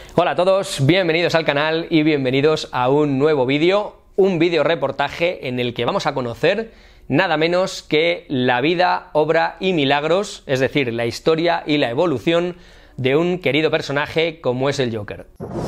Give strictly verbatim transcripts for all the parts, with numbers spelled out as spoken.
Hola a todos, bienvenidos al canal y bienvenidos a un nuevo vídeo, un vídeo reportaje en el que vamos a conocer nada menos que la vida, obra y milagros, es decir, la historia y la evolución de un querido personaje como es el Joker.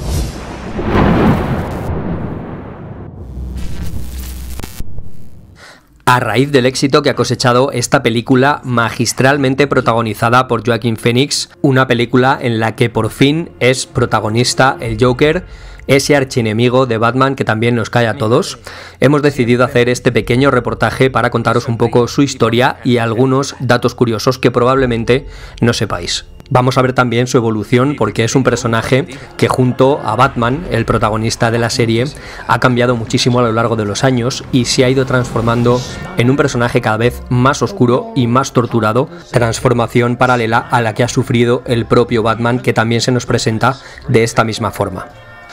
A raíz del éxito que ha cosechado esta película magistralmente protagonizada por Joaquin Phoenix, una película en la que por fin es protagonista el Joker, ese archienemigo de Batman que también nos cae a todos, hemos decidido hacer este pequeño reportaje para contaros un poco su historia y algunos datos curiosos que probablemente no sepáis. Vamos a ver también su evolución porque es un personaje que junto a Batman, el protagonista de la serie, ha cambiado muchísimo a lo largo de los años y se ha ido transformando en un personaje cada vez más oscuro y más torturado, transformación paralela a la que ha sufrido el propio Batman, que también se nos presenta de esta misma forma.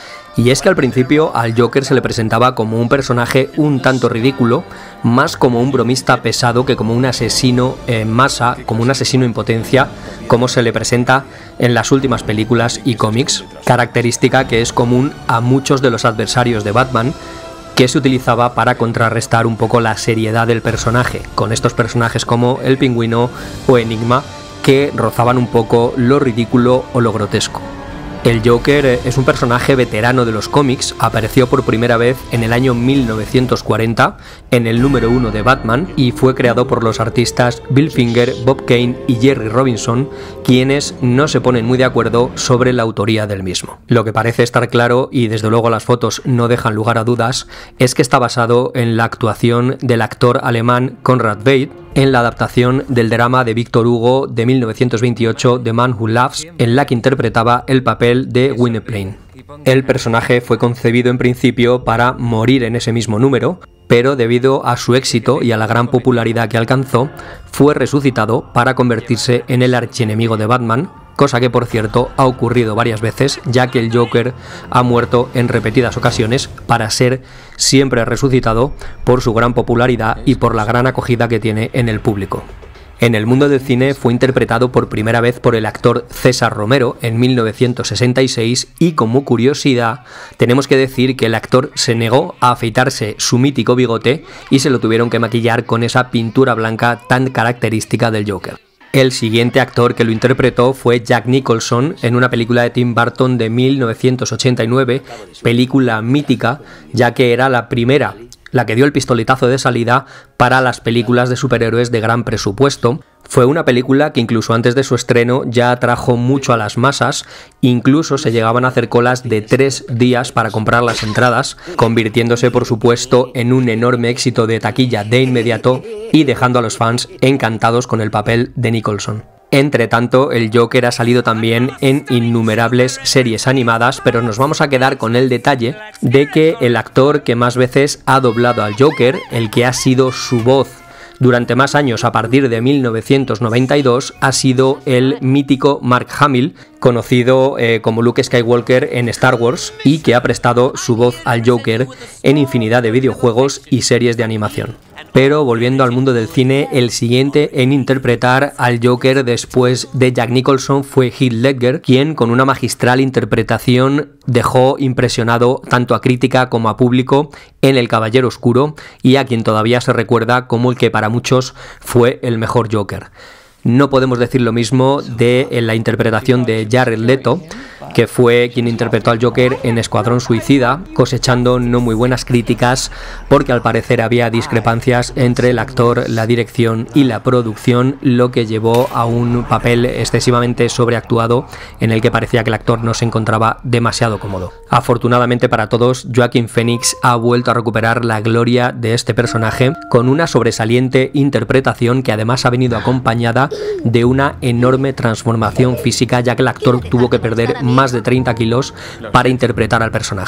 Y es que al principio al Joker se le presentaba como un personaje un tanto ridículo, más como un bromista pesado que como un asesino en masa, como un asesino en potencia, como se le presenta en las últimas películas y cómics, característica que es común a muchos de los adversarios de Batman, que se utilizaba para contrarrestar un poco la seriedad del personaje, con estos personajes como el Pingüino o Enigma, que rozaban un poco lo ridículo o lo grotesco. El Joker es un personaje veterano de los cómics, apareció por primera vez en el año mil novecientos cuarenta en el número uno de Batman y fue creado por los artistas Bill Finger, Bob Kane y Jerry Robinson, quienes no se ponen muy de acuerdo sobre la autoría del mismo. Lo que parece estar claro, y desde luego las fotos no dejan lugar a dudas, es que está basado en la actuación del actor alemán Conrad Veidt, en la adaptación del drama de Victor Hugo de mil novecientos veintiocho, The Man Who Laughs, en la que interpretaba el papel de Gwynplaine. El personaje fue concebido en principio para morir en ese mismo número, pero debido a su éxito y a la gran popularidad que alcanzó, fue resucitado para convertirse en el archienemigo de Batman, cosa que por cierto ha ocurrido varias veces, ya que el Joker ha muerto en repetidas ocasiones para ser siempre resucitado por su gran popularidad y por la gran acogida que tiene en el público. En el mundo del cine fue interpretado por primera vez por el actor César Romero en mil novecientos sesenta y seis y como curiosidad tenemos que decir que el actor se negó a afeitarse su mítico bigote y se lo tuvieron que maquillar con esa pintura blanca tan característica del Joker. El siguiente actor que lo interpretó fue Jack Nicholson en una película de Tim Burton de mil novecientos ochenta y nueve, película mítica, ya que era la primera, la que dio el pistoletazo de salida para las películas de superhéroes de gran presupuesto. Fue una película que incluso antes de su estreno ya atrajo mucho a las masas, incluso se llegaban a hacer colas de tres días para comprar las entradas, convirtiéndose por supuesto en un enorme éxito de taquilla de inmediato y dejando a los fans encantados con el papel de Nicholson. Entre tanto, el Joker ha salido también en innumerables series animadas, pero nos vamos a quedar con el detalle de que el actor que más veces ha doblado al Joker, el que ha sido su voz durante más años a partir de mil novecientos noventa y dos, ha sido el mítico Mark Hamill, conocido eh, como Luke Skywalker en Star Wars, y que ha prestado su voz al Joker en infinidad de videojuegos y series de animación. Pero volviendo al mundo del cine, el siguiente en interpretar al Joker después de Jack Nicholson fue Heath Ledger, quien con una magistral interpretación dejó impresionado tanto a crítica como a público en El Caballero Oscuro y a quien todavía se recuerda como el que para muchos fue el mejor Joker. No podemos decir lo mismo de la interpretación de Jared Leto, que fue quien interpretó al Joker en Escuadrón Suicida, cosechando no muy buenas críticas porque al parecer había discrepancias entre el actor, la dirección y la producción, lo que llevó a un papel excesivamente sobreactuado en el que parecía que el actor no se encontraba demasiado cómodo. Afortunadamente para todos, Joaquin Phoenix ha vuelto a recuperar la gloria de este personaje con una sobresaliente interpretación que además ha venido acompañada de una enorme transformación física, ya que el actor tuvo que perder más de treinta kilos para interpretar al personaje.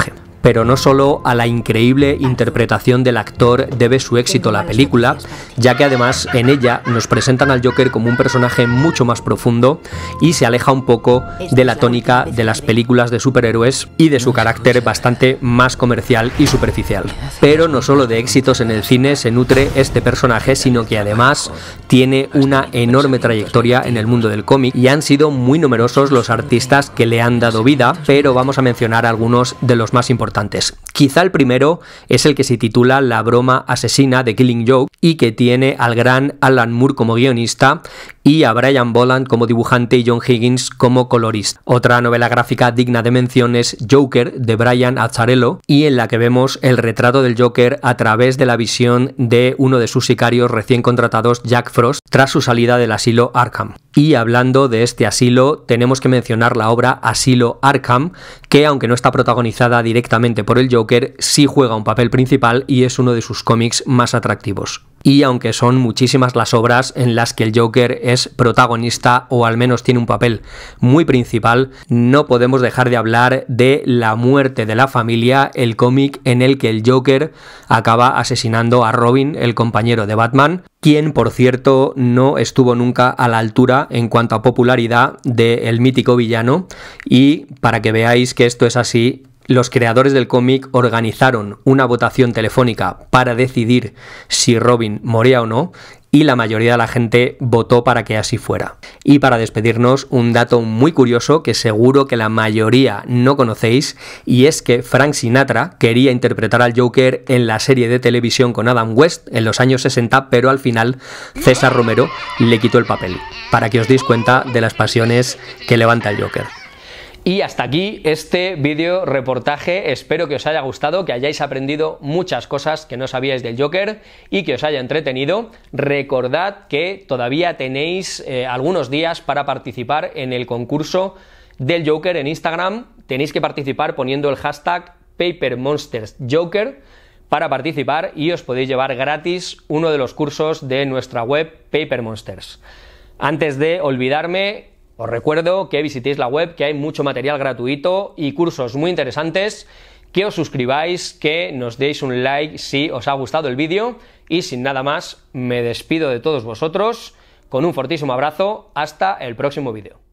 Pero no solo a la increíble interpretación del actor debe su éxito la película, ya que además en ella nos presentan al Joker como un personaje mucho más profundo y se aleja un poco de la tónica de las películas de superhéroes y de su carácter bastante más comercial y superficial. Pero no solo de éxitos en el cine se nutre este personaje, sino que además tiene una enorme trayectoria en el mundo del cómic y han sido muy numerosos los artistas que le han dado vida, pero vamos a mencionar algunos de los más importantes. Quizá el primero es el que se titula La broma asesina de Killing Joke y que tiene al gran Alan Moore como guionista y a Brian Boland como dibujante y John Higgins como colorista. Otra novela gráfica digna de mención es Joker de Brian Azzarello y en la que vemos el retrato del Joker a través de la visión de uno de sus sicarios recién contratados, Jack Frost, tras su salida del asilo Arkham. Y hablando de este asilo, tenemos que mencionar la obra Asilo Arkham, que aunque no está protagonizada directamente por el Joker, sí juega un papel principal y es uno de sus cómics más atractivos. Y aunque son muchísimas las obras en las que el Joker es protagonista o al menos tiene un papel muy principal, no podemos dejar de hablar de La muerte de la familia, el cómic en el que el Joker acaba asesinando a Robin, el compañero de Batman, quien por cierto no estuvo nunca a la altura en cuanto a popularidad del mítico villano. Y para que veáis que esto es así, los creadores del cómic organizaron una votación telefónica para decidir si Robin moría o no, y la mayoría de la gente votó para que así fuera. Y para despedirnos, un dato muy curioso que seguro que la mayoría no conocéis, y es que Frank Sinatra quería interpretar al Joker en la serie de televisión con Adam West en los años sesenta, pero al final César Romero le quitó el papel, para que os deis cuenta de las pasiones que levanta el Joker. Y hasta aquí este vídeo reportaje, espero que os haya gustado, que hayáis aprendido muchas cosas que no sabíais del Joker y que os haya entretenido. Recordad que todavía tenéis eh, algunos días para participar en el concurso del Joker en Instagram. Tenéis que participar poniendo el hashtag PaperMonstersJoker para participar y os podéis llevar gratis uno de los cursos de nuestra web Paper Monsters. Antes de olvidarme, os recuerdo que visitéis la web, que hay mucho material gratuito y cursos muy interesantes, que os suscribáis, que nos deis un like si os ha gustado el vídeo y sin nada más me despido de todos vosotros con un fortísimo abrazo, hasta el próximo vídeo.